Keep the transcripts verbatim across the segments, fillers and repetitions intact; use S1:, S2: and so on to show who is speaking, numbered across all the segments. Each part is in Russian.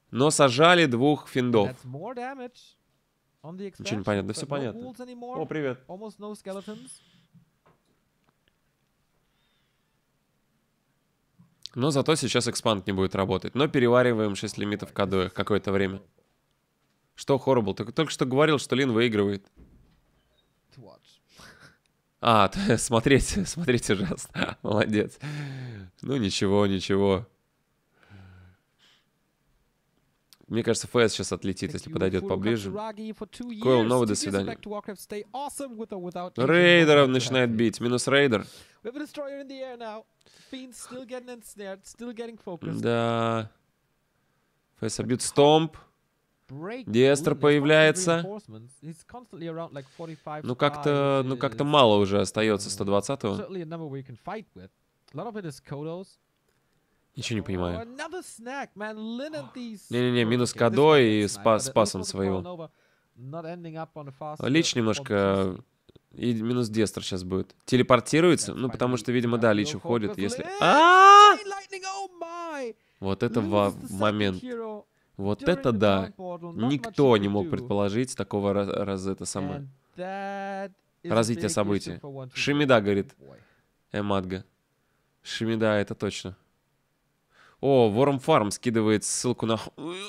S1: Но сажали двух финдов. Ничего не понятно, да все понятно. О, привет. Но зато сейчас экспанд не будет работать. Но перевариваем шесть лимитов в кадоях какое-то время. Что Horrible? Только, только что говорил, что Лин выигрывает. А, смотрите, смотрите, ужасно. Молодец. Ну ничего, ничего. Мне кажется, ФС сейчас отлетит, если подойдет поближе. Койл, новый, до свидания. Рейдеров начинает бить. Минус рейдер. Да. ФС бьет стомп. Диэстер появляется. Ну как-то, ну как-то мало уже остается сто двадцатого. Ничего не понимаю. Не-не-не, минус Кадо и спас, спас он своего. Лич немножко... И минус Дестер сейчас будет. Телепортируется? Ну, потому что, видимо, да, Лич уходит, если... А! Вот это момент. Вот это да. Никто не мог предположить такого раз это самое. Развитие событий. Шимида, говорит Эмадга. Шимида, это точно. О, Worm Farm скидывает ссылку на...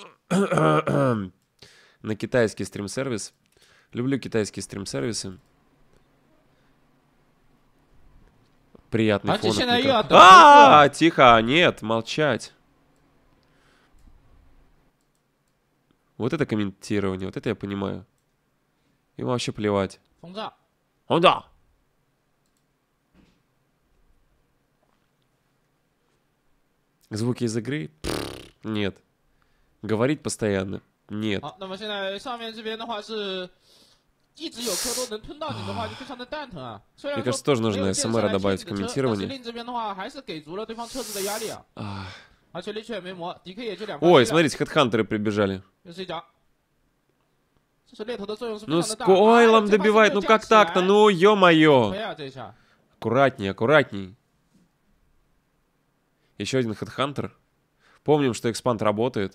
S1: на китайский стрим-сервис. Люблю китайские стрим-сервисы. Приятный фон. А, тихо, нет, молчать. Вот это комментирование, вот это я понимаю. Им вообще плевать. Хонда! Звуки из игры? Нет. Говорить постоянно? Нет. Мне кажется, тоже нужно СМР добавить в комментирование. Ой, смотрите, хедхантеры прибежали. Ну, с Койлом добивает, ну как так-то? Ну, ё-моё. Аккуратней, аккуратней. Еще один хедхантер. Помним, что экспанд работает.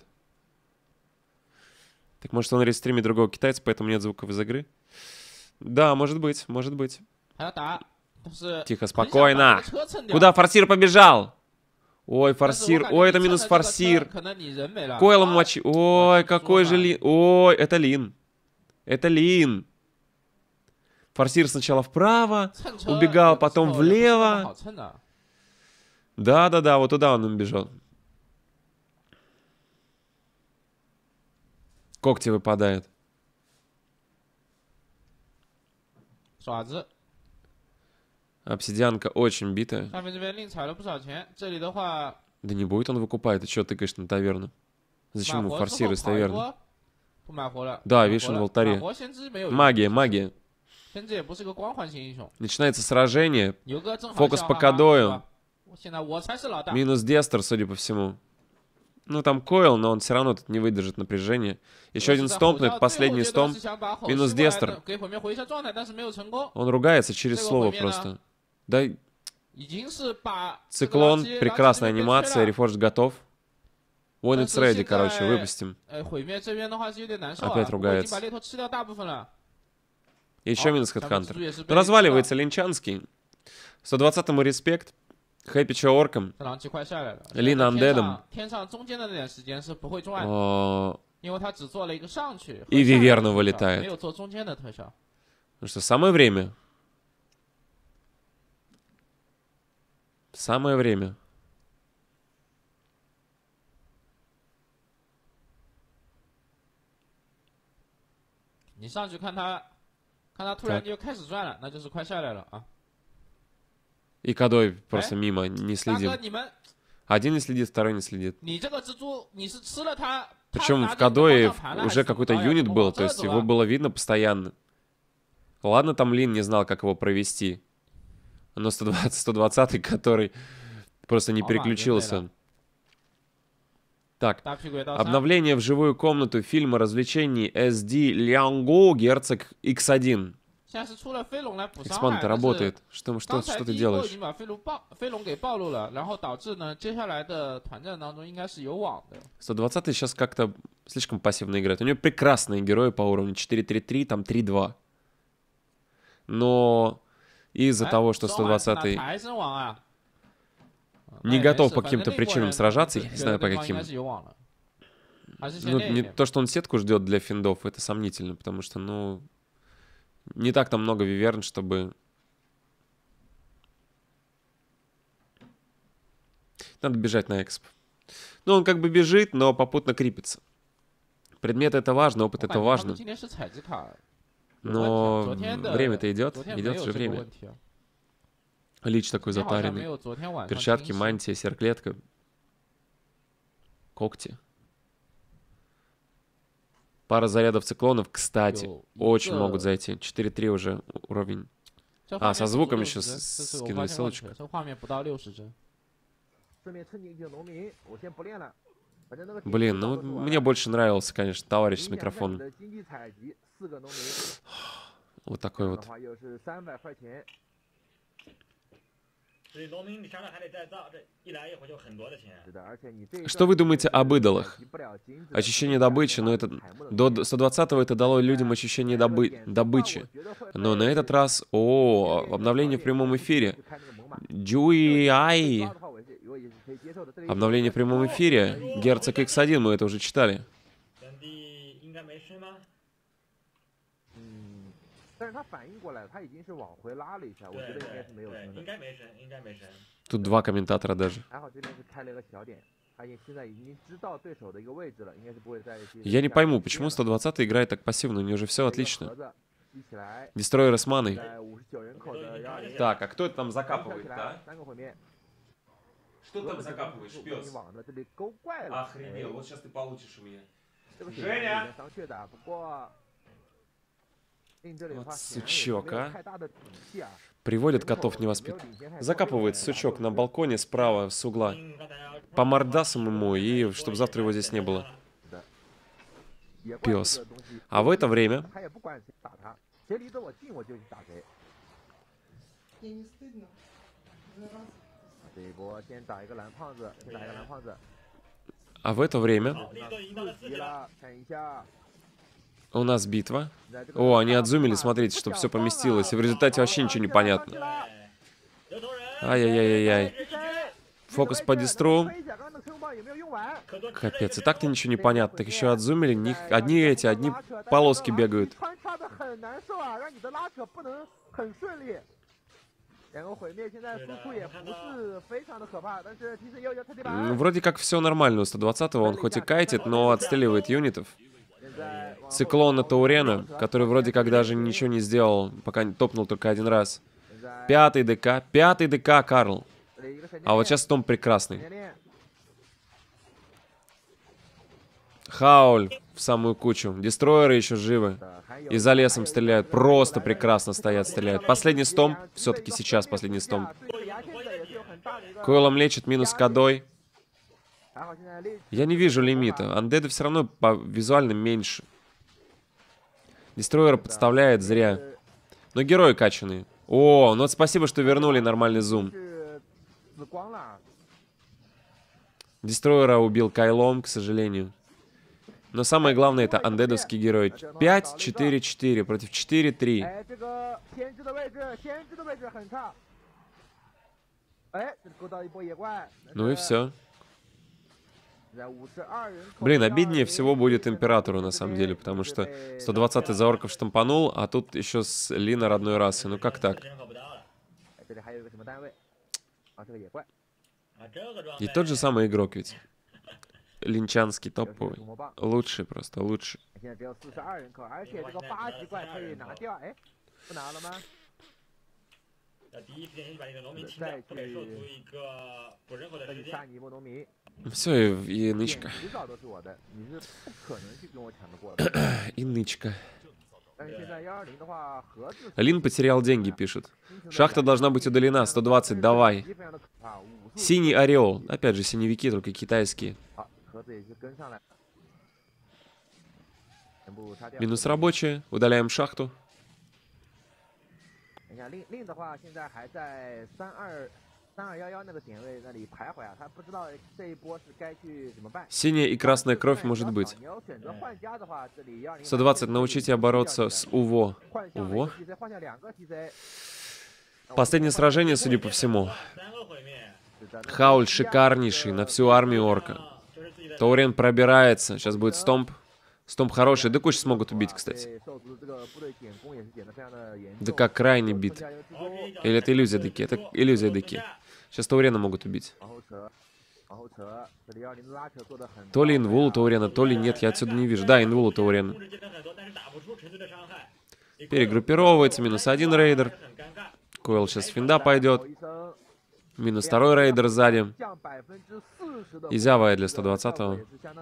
S1: Так может он рестримит другого китайца, поэтому нет звуков из игры? Да, может быть, может быть. Тихо, спокойно. Куда форсир побежал? Ой, форсир. Ой, это минус форсир. Койлом мочи. Ой, какой же Лин. Ой, это Лин. Это Лин. Форсир сначала вправо, убегал, потом влево. Да-да-да, вот туда он убежал. Когти выпадают. Обсидианка очень битая. Да не будет он выкупать. Ты что тыкаешь на таверну? Зачем ему форсир из таверны? Да, видишь, он в алтаре. Магия, магия. Начинается сражение. Фокус по Кадою. Минус Дестер, судя по всему. Ну, там Койл, но он все равно тут не выдержит напряжение. Еще один стомп, но это последний стомп. Минус Дестер. Он ругается через слово просто. Да. Циклон, прекрасная анимация, рефорж готов. When it's ready, короче, выпустим. Опять ругается. И еще минус Хедхантер. Ну, разваливается Линчанский. сто двадцатому респект. Хэппи Чоорком. Лин Андедом. И Виверна вылетает. Ну что, самое время. Самое время. И Кадой просто мимо, не следим. Один не следит, второй не следит. Причем в Кадое уже какой-то юнит был, то есть его было видно постоянно. Ладно, там Лин не знал, как его провести. Но сто двадцать, сто двадцатый, который просто не переключился. Так, обновление в живую комнату фильма развлечений эс ди Лянго Герцог икс один. Экспанд работает. Что, что, что ты делаешь? сто двадцатый сейчас как-то слишком пассивно играет. У него прекрасные герои по уровню. четыре три три, там три два. Но из-за того, что сто двадцатый не готов по каким-то причинам сражаться, я не знаю по каким. Ну, не то, что он сетку ждет для финдов, это сомнительно, потому что, ну, не так там много виверн, чтобы... Надо бежать на эксп. Ну, он как бы бежит, но попутно крипится. Предмет это важно, опыт это важно. Но время-то идет, идет же время. Лич такой затаренный. Перчатки, мантия, серклетка. Когти. Пара зарядов циклонов, кстати, очень могут зайти. четыре три уже уровень. А, со звуком еще скинули ссылочку. Блин, ну мне больше нравился, конечно, товарищ с микрофоном. Вот такой вот. Что вы думаете об идолах? Ощущение добычи, но это... До сто двадцатого это дало людям ощущение добы... добычи. Но на этот раз... О, обновление в прямом эфире. Джуи Ай. Обновление в прямом эфире. Герцог икс один, мы это уже читали. Тут два комментатора даже. Я не пойму, почему сто двадцатый играет так пассивно, у него же все отлично. Дестройеры с маной. Так, а кто это там закапывает, да? Что там закапываешь, пес? Охренел, вот сейчас ты получишь у меня. Женя! Вот сучок, а. Приводит котов невоспитанных. Закапывает сучок на балконе справа, с угла. По мордасам ему, и чтобы завтра его здесь не было. Пес. А в это время... А в это время... У нас битва. О, они отзумили, смотрите, чтобы все поместилось. И в результате вообще ничего не понятно. Ай-яй-яй-яй-яй. Фокус по дистру. Капец, и так-то ничего не понятно. Так еще отзумили. Них... Одни эти, одни полоски бегают. Вроде как все нормально у сто двадцатого. Он хоть и кайтит, но отстреливает юнитов. Циклон от Таурена, который вроде как даже ничего не сделал, пока топнул только один раз. Пятый ДК. Пятый ДК, Карл. А вот сейчас Том прекрасный. Хауль в самую кучу. Дестройеры еще живы. И за лесом стреляют. Просто прекрасно стоят, стреляют. Последний стомп. Все-таки сейчас последний стомп. Койлом лечит, минус кадой. Я не вижу лимита. Андеда все равно по визуально меньше. Дестройер подставляет зря. Но герои качаные. О, ну вот спасибо, что вернули нормальный зум. Дестройера убил Кайлом, к сожалению. Но самое главное, это андедовский герой. пять четыре четыре против четыре три. Ну и все. Блин, обиднее всего будет Императору, на самом деле, потому что сто двадцатый за орков штампанул, а тут еще с Лина родной расы. Ну как так? И тот же самый игрок ведь. Линчанский топовый. Лучший просто, лучший. Все, и, и нычка. И нычка. Лин потерял деньги, пишет. Шахта должна быть удалена. сто двадцать, давай. Синий орел. Опять же, синевики, только китайские. Минус рабочие. Удаляем шахту. Синяя и красная кровь может быть. сто двадцать. Научите бороться с УВО. УВО? Последнее сражение, судя по всему. Хауль шикарнейший на всю армию орка. Таурен пробирается. Сейчас будет стомп. Стомп хороший. Да кучу смогут убить, кстати. Да как крайне бит. Или это иллюзия Деки? Это иллюзия Деки. Сейчас Таурена могут убить. То ли инвул у Таурена, то ли нет. Я отсюда не вижу. Да, инвул у Таурена. Перегруппировывается. Минус один рейдер. Койл сейчас финда пойдет. Минус второй рейдер сзади. Изявая для сто двадцатого.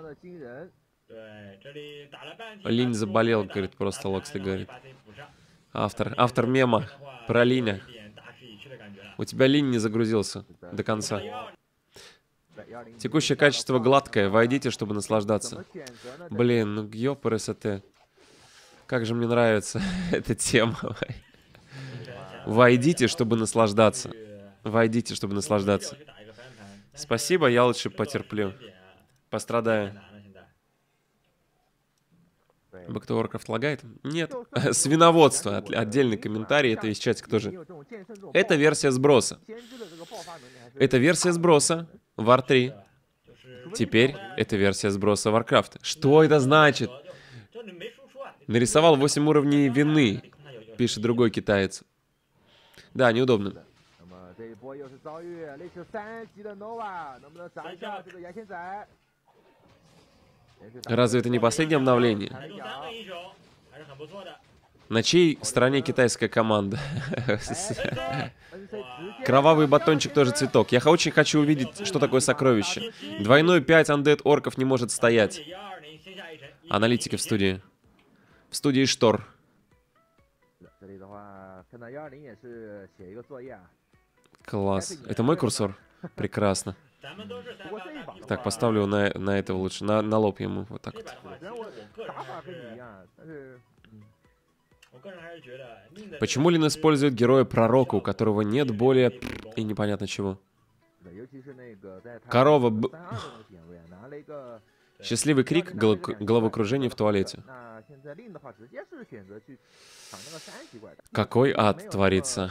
S1: Линь заболел, говорит, просто Локсли говорит. Автор, автор мема про Линя. У тебя Линь не загрузился до конца. Текущее качество гладкое. Войдите, чтобы наслаждаться. Блин, ну ёпрст. Как же мне нравится эта тема. Войдите, чтобы наслаждаться. Войдите, чтобы наслаждаться. Спасибо, я лучше потерплю. Пострадаю. Бэкту Warcraft лагает? Нет. Свиноводство. Отдельный комментарий. Это из чатика тоже. Это версия сброса. Это версия сброса. вар три. Теперь это версия сброса Warcraft. Что это значит? Нарисовал восемь уровней вины. Пишет другой китаец. Да, неудобно. Разве это не последнее обновление? На чьей стороне китайская команда? Кровавый батончик тоже цветок. Я очень хочу увидеть, что такое сокровище. Двойной пять андед орков не может стоять. Аналитики в студии. В студии Штор. Класс. Это мой курсор? Прекрасно. Так, поставлю на, на этого лучше. На, на лоб ему. Вот так вот. Почему Лин использует героя-пророка, у которого нет более... и непонятно чего? Корова... Б... Счастливый крик, гол... головокружение в туалете. Какой ад творится?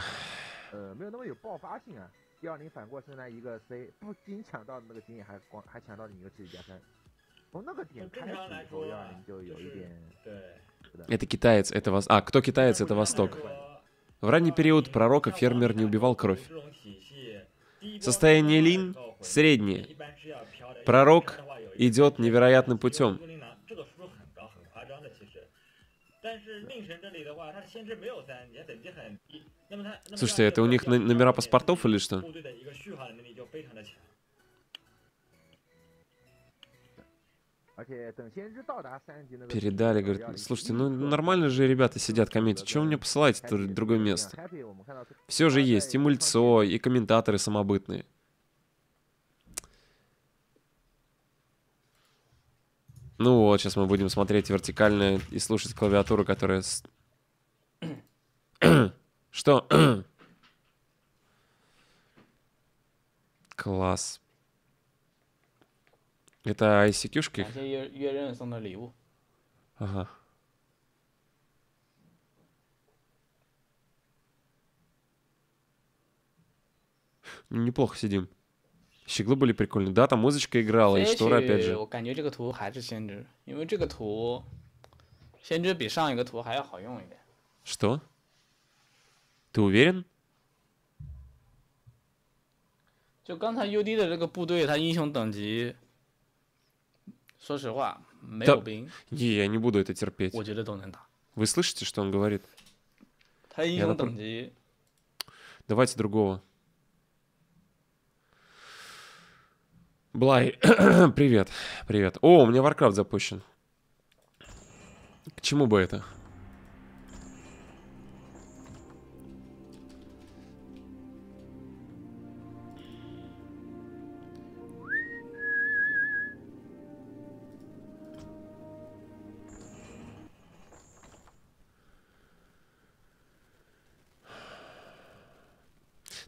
S1: Это китаец, это вос... А, кто китаец, это Восток. В ранний период пророка фермер не убивал кровь. Состояние Лин среднее. Пророк идет невероятным путем. Слушайте, это у них номера паспортов или что? Передали, говорит. Слушайте, ну нормально же ребята сидят, комментируют. Чего вы мне посылаете в другое место? Все же есть, и мульцо, и комментаторы самобытные. Ну вот, сейчас мы будем смотреть вертикально и слушать клавиатуру, которая... С... Что? Класс. Это ай си кью-шки? Ага. Неплохо сидим. Щеглы были прикольные. Да, там музычка играла, и шторы опять же. Что? Ты уверен?
S2: 就刚才 U D 的这个部队，他英雄等级，说实话没有兵。
S1: Не, я не буду это терпеть.
S2: 我觉得都能打。
S1: Вы слышите, что он говорит?
S2: 他英雄等级。
S1: Давайте другого. Блай, привет, привет. О, у меня Warcraft запущен. К чему бы это?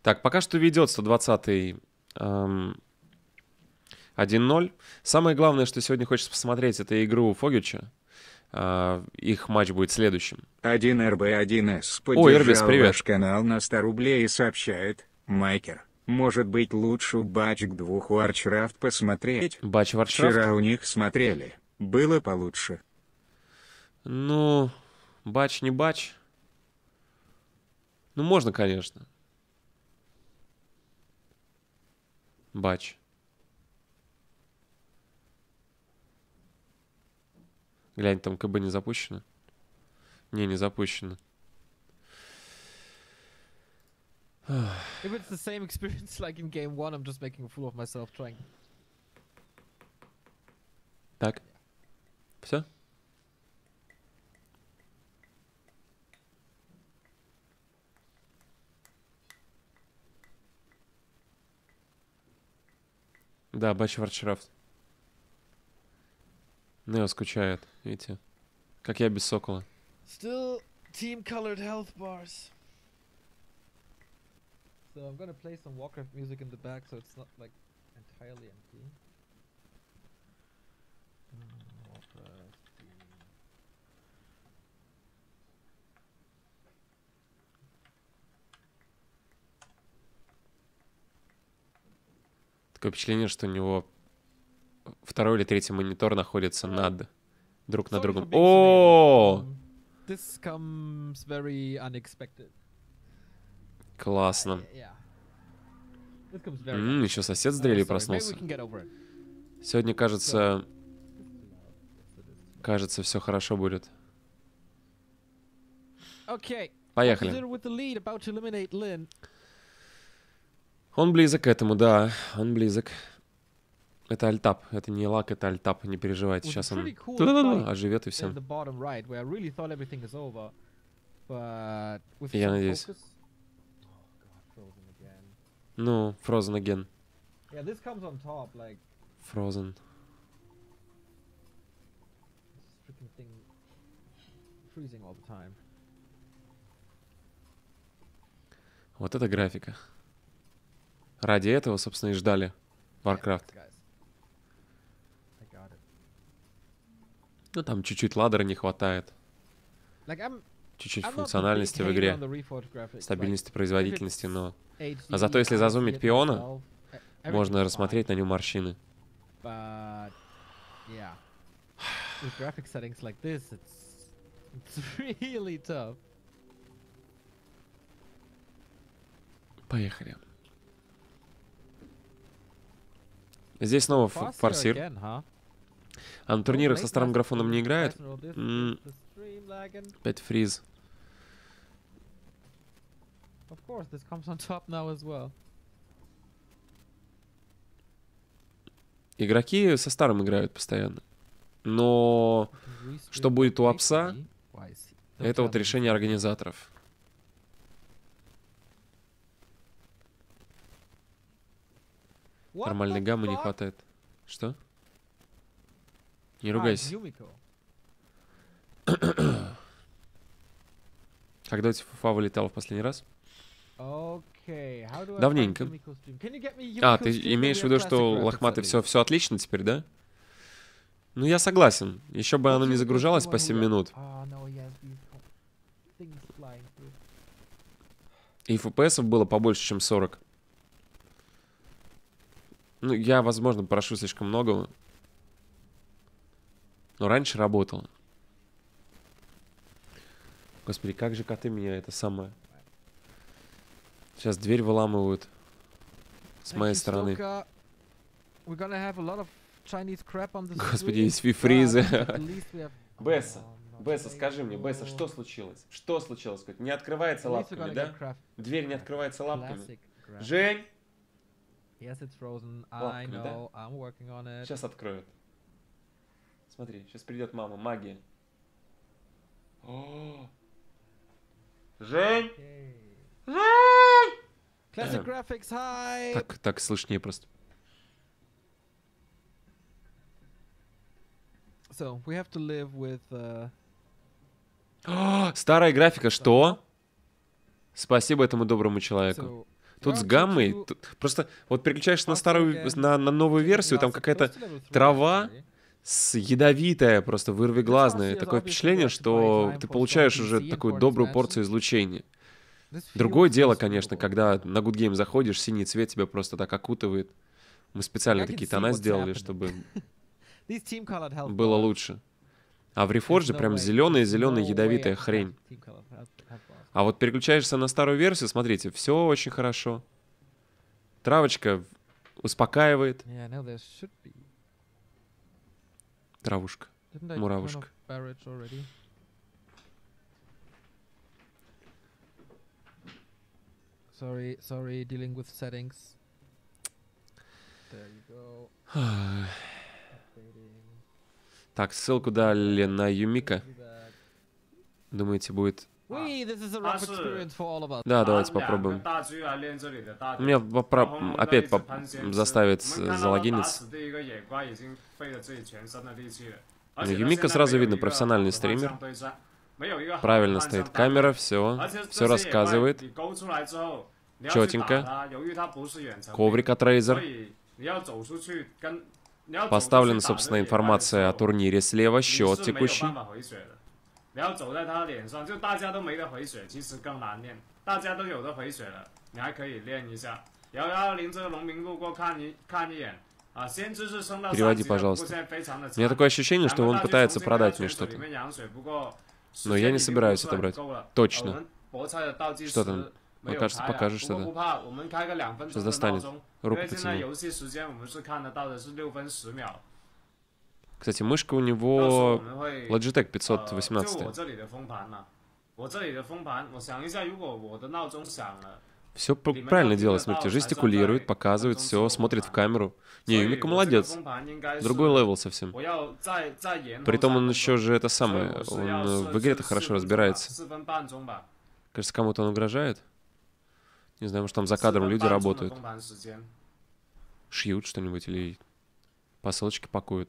S1: Так, пока что ведет сто двадцатый эм, один ноль. Самое главное, что сегодня хочется посмотреть, это игру Фогича. Uh, их матч будет следующим.
S3: один эр бэ один эс
S1: О, Эрбис, привет.
S3: Ваш канал на сто рублей и сообщает: Майкер, может быть лучше батч к двух Warcraft посмотреть?
S1: Батч Warcraft?
S3: Вчера у них смотрели, было получше.
S1: Ну, батч не батч. Ну, можно, конечно. Батч. Глянь, там КБ не запущено. Не, не запущено.
S4: If it's the same experience like in game one, I'm just making a fool of myself trying.
S1: Так. Все? Да, Батч Warcraft. Нео скучает, видите? Как я без сокола.
S4: Still team-colored health bars. So I'm gonna play some Warcraft music in the back, so it's not like entirely empty. Mm, Warcraft.
S1: Такое впечатление, что у него второй или третий монитор находится над друг на другом. О!
S4: This comes very unexpected.
S1: Классно.
S4: Yeah. This comes very
S1: М, еще сосед с дрелью
S4: Oh, sorry, maybe
S1: проснулся.
S4: we can get over it.
S1: Сегодня, кажется, кажется, все хорошо будет.
S4: Okay.
S1: Поехали.
S4: Opposition with the lead, about to eliminate Lin.
S1: Он близок к этому, да, он близок. Это альтап, это не лак, это альтап, не переживайте,
S4: With a
S1: сейчас он
S4: pretty cool
S1: да-да-да,
S4: fight
S1: оживет и
S4: in
S1: все.
S4: the bottom right, where I really thought everything is over, but with
S1: Я
S4: some
S1: надеюсь.
S4: focus- Oh God, frozen again.
S1: Ну, Frozen again.
S4: Yeah, this comes on top, like
S1: Frozen.
S4: this freaking thing freezing all the time.
S1: Вот это графика. Ради этого, собственно, и ждали Warcraft.
S4: Yeah, guys. I got it.
S1: Ну, там чуть-чуть ладера не хватает.
S4: Like I'm,
S1: Чуть-чуть
S4: I'm not the
S1: функциональности
S4: big
S1: в
S4: hater
S1: игре.
S4: on the Reforged graphics,
S1: Стабильности,
S4: like,
S1: производительности,
S4: if
S1: но...
S4: it's эйч ди,
S1: А зато если
S4: I
S1: зазумить
S4: see it
S1: пиона,
S4: myself, e- everything's
S1: можно
S4: fine,
S1: рассмотреть на нем морщины.
S4: but yeah, with graphic settings like this, it's it's really tough.
S1: Поехали. Здесь снова ф-
S4: Farseer
S1: форсир.
S4: again, huh?
S1: А на
S4: No
S1: турнирах со
S4: Blade
S1: старым
S4: Master
S1: графоном не
S4: Blade
S1: играет.
S4: Master, this-
S1: М,
S4: the stream lagging.
S1: Опять фриз.
S4: Of course, this comes on top now as well.
S1: Игроки со старым играют постоянно. Но что будет у Апса, это вот решение организаторов. Нормальной гаммы не хватает. Что? Не ругайся. Когда у тебя фуфа вылетал в последний раз? Давненько. А, ты имеешь в виду, что у Лохматы все, все отлично теперь, да? Ну, я согласен. Еще бы оно не загружалось по семь минут. И эф пи эсов было побольше, чем сорок. Ну, я, возможно, прошу слишком многого. Но раньше работало. Господи, как же коты меня это самое... Сейчас дверь выламывают. С моей стороны. Господи, есть фифризы. Бесса, Бесса, скажи мне, Бесса, что случилось? Что случилось? Не открывается лапками, да? Дверь не открывается лапками. Жень! Лапками, да? Сейчас откроют. Смотри, сейчас придет мама, магия. О! Жень! Жень!
S4: Classic graphics high.
S1: Так, так слышнее просто.
S4: So we have to live with. Uh...
S1: О, старая графика, что? Спасибо этому доброму человеку.
S4: So,
S1: Тут с гаммой... Тут... Просто вот переключаешься на старую, на, на новую версию, там какая-то трава с ядовитая, просто вырвиглазная. Такое впечатление, что ты получаешь уже такую добрую порцию излучения. Другое дело, конечно, когда на Good Game заходишь, синий цвет тебя просто так окутывает. Мы специально такие тона сделали, чтобы было лучше. А в Reforged прям зеленая-зеленая ядовитая хрень. А вот переключаешься на старую версию, смотрите, все очень хорошо. Травочка успокаивает. Травушка, муравушка.
S4: Sorry, sorry, dealing with settings. There you go.
S1: Так, ссылку дали на Юмика. Думаете, будет... Да, давайте попробуем. Меня попро... опять поп... заставит залогиниться. Ну, Юмика сразу видно, профессиональный стример. Правильно стоит камера, все. Все рассказывает. Четенько. Коврик от Razer. Поставлена, собственно, информация о турнире слева, счет текущий. Переводи, пожалуйста. У меня такое ощущение, что он пытается продать мне что-то. Но я не собираюсь это брать. Точно. Что там? Мне кажется, покажет что-то. Сейчас достанет. Руку потяну. Кстати, мышка у него Logitech пятьсот восемнадцать. Все правильно делает, смотрите, жестикулирует, показывает, все, смотрит в камеру. Не, Юмика молодец. Другой левел совсем. Притом он еще же это самое, он в игре-то хорошо разбирается. Кажется, кому-то он угрожает. Не знаю, может там за кадром люди работают. Шьют что-нибудь или посылочки пакуют.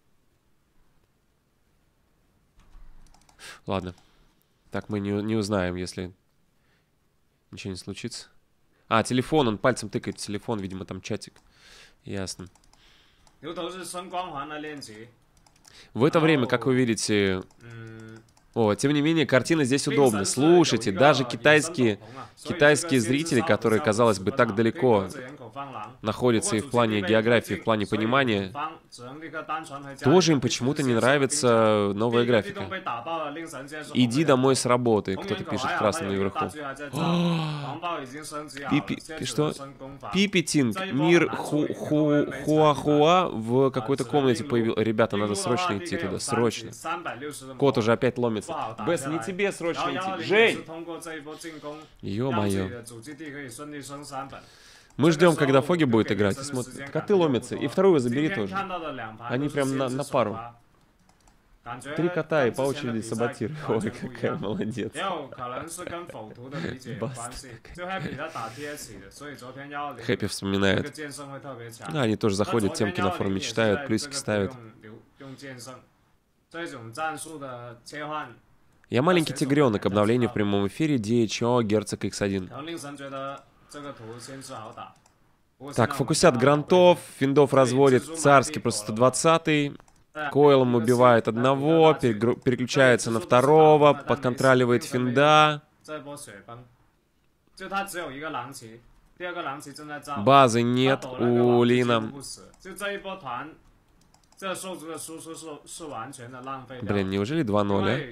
S1: Ладно. Так мы не, не узнаем, если ничего не случится. А, телефон, он пальцем тыкает в телефон, видимо, там чатик. Ясно. В это время, как вы видите... О, тем не менее, картина здесь удобна. Слушайте, даже китайские, китайские зрители, которые, казалось бы, так далеко находятся и в плане географии, и в плане понимания, тоже им почему-то не нравится новая графика. Иди домой с работы, кто-то пишет красным наверху. Пипи, что? Пипитинг, мир ху ху хуахуа в какой-то комнате появился. Ребята, надо срочно идти туда, срочно. Кот уже опять ломится. Бесс, не тебе срочно идти. Жень! Ё-моё. Мы ждем, когда Фоги будет играть. И смотрим. Коты ломятся. И вторую забери тоже. Они прям на, на пару. Три кота и по очереди саботируют. Ой, какая молодец. Хэппи вспоминает. Да, они тоже заходят, темки на форуме читают, плюсики ставят. Я маленький тигренок. Обновление в прямом эфире. ди эйч о Герцог икс один. Так, фокусят грантов. Финдов разводит царский, просто сто двадцатый. Койлом убивает одного. Переключается на второго. Подконтроливает финда. Базы нет у Лина. Блин, неужели два ноль, а?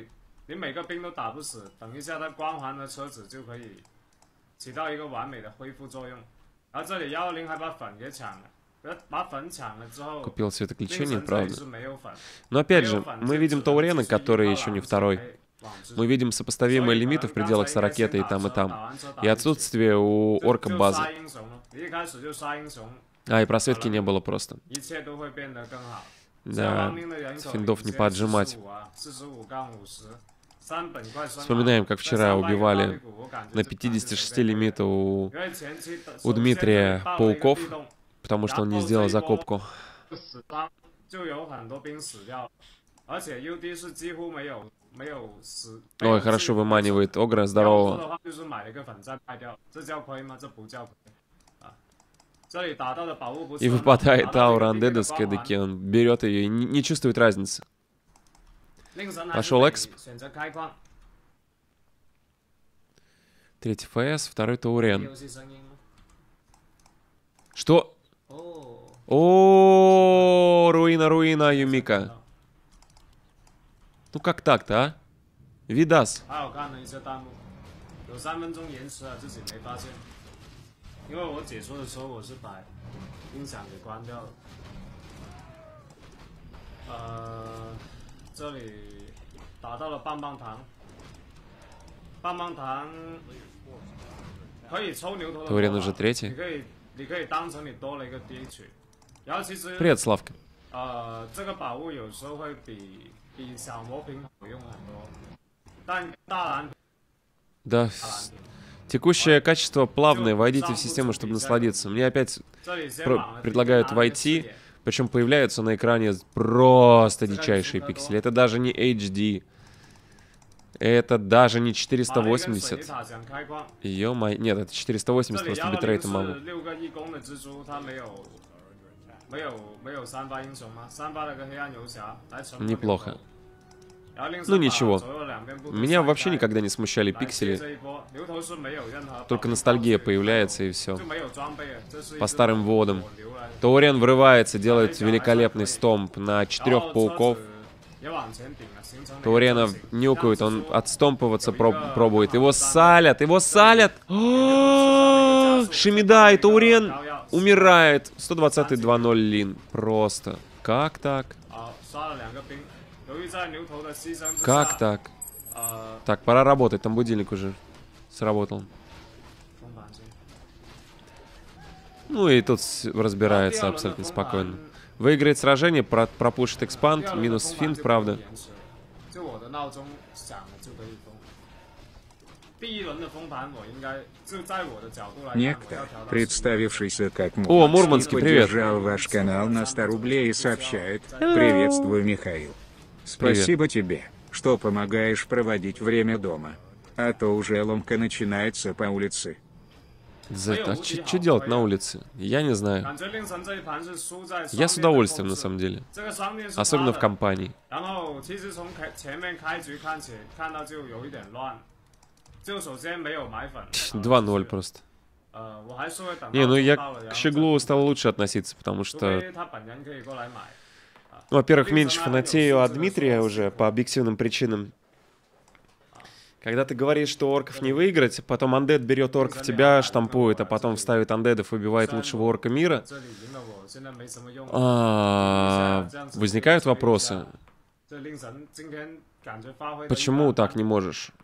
S1: Купил светоключение, правда. Но опять же, мы видим Таурена, который еще не второй. Мы видим сопоставимые лимиты в пределах с ракетой и там, и там. И отсутствие у орка базы. А, и просветки не было просто. Да, финдов не поджимать. Вспоминаем, как вчера убивали на пятидесяти шести лимита у, у Дмитрия пауков, потому что он не сделал закопку. Ой, хорошо выманивает Огра, здорово. И выпадает аура Undead с Кэдеки, он берет ее и не, не чувствует разницы. Пошел эксп. Третий ФС, второй Таурен. Что? О, руина, руина, Юмика. Ну как так-то, а? Видас.
S5: 因为我解说的时候，我是把音响给关掉了。呃，这里打到了棒棒糖，棒棒糖可以抽牛头的。
S1: Таурен уже третий.
S5: 你可以，你可以当成你多了一个 D H。然后其实
S1: Привет, Славка.
S5: 呃，这个宝物有时候会比比小魔瓶好用很多，但大蓝。
S1: Да. Текущее качество плавное. Войдите в систему, чтобы насладиться. Мне опять предлагают войти. Причем появляются на экране просто дичайшие пиксели. Это даже не эйч ди. Это даже не четыреста восемьдесят. Ё-моё. Нет, это четыреста восемьдесят просто битрейтом могу. Неплохо. Ну ничего. Меня вообще никогда не смущали пиксели. Только ностальгия появляется и все. По старым водам. Таурен врывается, делает великолепный стомп на четырех пауков. Таурена нюкают, он отстомпываться проб пробует. Его салят, его салят! Шимида и Таурен умирает. сто двадцать два ноль лин. Просто. Как так? Как так? Так, пора работать, там будильник уже сработал. Ну и тут разбирается абсолютно спокойно. Выиграет сражение, про пропушит экспанд, минус финт, правда.
S3: Некто, представившийся как Мурманский,
S1: О, Мурманский, привет.
S3: поддержал ваш канал на сто рублей и сообщает: приветствую, Михаил. Спасибо тебе, что помогаешь проводить время дома. А то уже ломка начинается по улице.
S1: За... А что делать на улице? Я не знаю. Я с удовольствием, на самом деле. Особенно в компании. два ноль просто. Не, ну я к Щеглу стал лучше относиться, потому что... Ну, во-первых, меньше фанатею от Дмитрия уже по объективным причинам. Когда ты говоришь, что орков не выиграть, потом Undead берет орков, тебя штампует, а потом вставит андедов и убивает лучшего орка мира, а, возникают вопросы. Почему так не можешь?